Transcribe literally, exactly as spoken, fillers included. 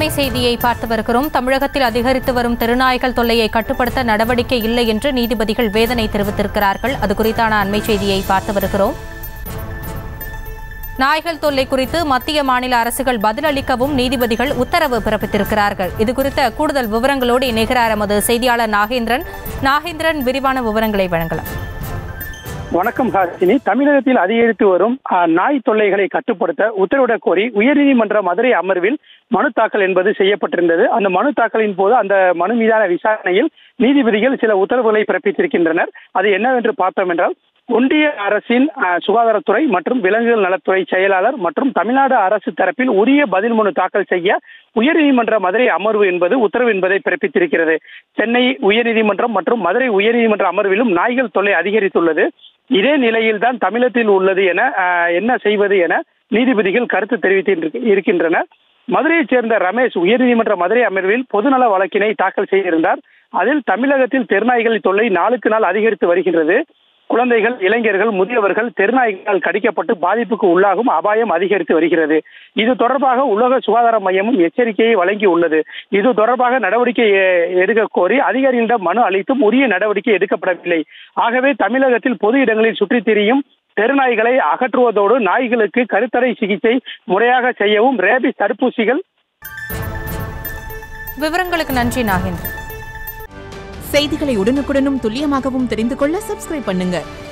அண்மை செய்தியை பார்த்து வருகிறோம். தமிழகத்தில் அதிகரித்து வரும் தெருநாய்கள் தொல்லையை கட்டுப்படுத்த நடவடிக்கை இல்லை என்று நீதிபதிகள் வேதனை தெரிவித்திருக்கிறார்கள். அது குறித்தான அண்மை செய்தியை பார்த்து வருகிறோம். நாய்கள் தொல்லை குறித்து மத்திய மாநில அரசுகள் பதிலளிக்கவும் நீதிபதிகள் உத்தரவு பிறப்பித்திருக்கிறார்கள். இதுகுறித்த கூடுதல் விவரங்களோடு இணைகிறார் எமது செய்தியாளர் நாகேந்திரன். நாகேந்திரன், விரிவான விவரங்களை வழங்கலாம். வணக்கம் ஹாசினி. தமிழகத்தில் அதிகரித்து வரும் நாய் தொல்லைகளை கட்டுப்படுத்த உத்தரவிடக் கோரி உயர்நீதிமன்ற மதுரை அமர்வில் மனு தாக்கல் என்பது செய்யப்பட்டிருந்தது. அந்த மனு தாக்கலின் போது அந்த மனு மீதான விசாரணையில் நீதிபதிகள் சில உத்தரவுகளை பிறப்பித்திருக்கின்றனர். அது என்னவென்று பார்த்தோம் என்றால், ஒன்றிய அரசின் சுகாதாரத்துறை மற்றும் விலங்குகள் நலத்துறை செயலாளர் மற்றும் தமிழ்நாடு அரசு தரப்பில் உரிய பதில் மனு தாக்கல் செய்ய உயர்நீதிமன்ற மதுரை அமர்வு என்பது உத்தரவு என்பதை பிறப்பித்திருக்கிறது. சென்னை உயர்நீதிமன்றம் மற்றும் மதுரை உயர்நீதிமன்ற அமர்விலும் நாய்கள் தொல்லை அதிகரித்துள்ளது. இதே நிலையில் தான் தமிழகத்தில் உள்ளது என என்ன செய்வது என நீதிபதிகள் கருத்து தெரிவித்து இருக்கின்றனர். மதுரையைச் சேர்ந்த ரமேஷ் உயர்நீதிமன்ற மதுரை அமர்வில் பொதுநல வழக்கினை தாக்கல் செய்திருந்தார். அதில் தமிழகத்தில் தெருநாய்கள் தொல்லை நாளுக்கு நாள் அதிகரித்து வருகின்றது. குழந்தைகள், இளைஞர்கள், முதியவர்கள் தெருநாய்களால் கடிக்கப்பட்டு பாதிப்புக்கு உள்ளாகும் அபாயம் அதிகரித்து வருகிறது. இது தொடர்பாக உலக சுகாதார மையமும் எச்சரிக்கையை வழங்கி உள்ளது. இது தொடர்பாக நடவடிக்கை எடுக்க கோரி அதிகாரிகளிடம் மனு அளித்தும் உரிய நடவடிக்கை எடுக்கப்படவில்லை. ஆகவே தமிழகத்தில் பொது இடங்களில் சுற்றித் திரியும் தெருநாய்களை அகற்றுவதோடு நாய்களுக்கு கருத்தடை சிகிச்சை முறையாக செய்யவும் ரேபிஸ் தடுப்பூசிகள். விவரங்களுக்கு நன்றி நாகேந்திரன். செய்திகளை உடனுக்குடனும் துல்லியமாகவும் தெரிந்து கொள்ள சப்ஸ்கிரைப் பண்ணுங்க.